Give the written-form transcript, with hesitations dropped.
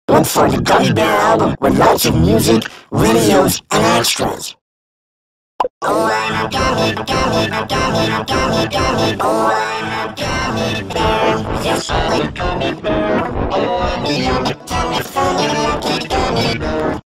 Look for the Gummy Bear album with lots of music, videos, and extras. Oh, I'm a gummy, gummy, gummy, gummy, gummy. Oh, I'm a gummy bear. Yes, I'm a gummy bear. Oh, I'm a gummy, gummy, gummy, gummy.